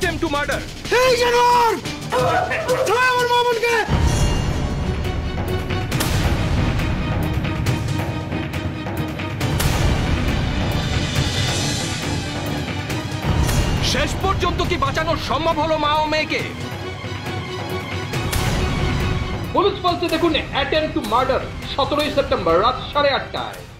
attempt to murder. এই জানোয়ার! ধর আমার মামুনকে! শেষ পর্যন্ত কি বাঁচানো সম্ভব হলো মা ও মেয়েকে? পুলিশ ফিলেজে দেখুন অ্যাটেম্প্ট টু মার্ডার 17 সেপ্টেম্বর রাত 8:30টায়।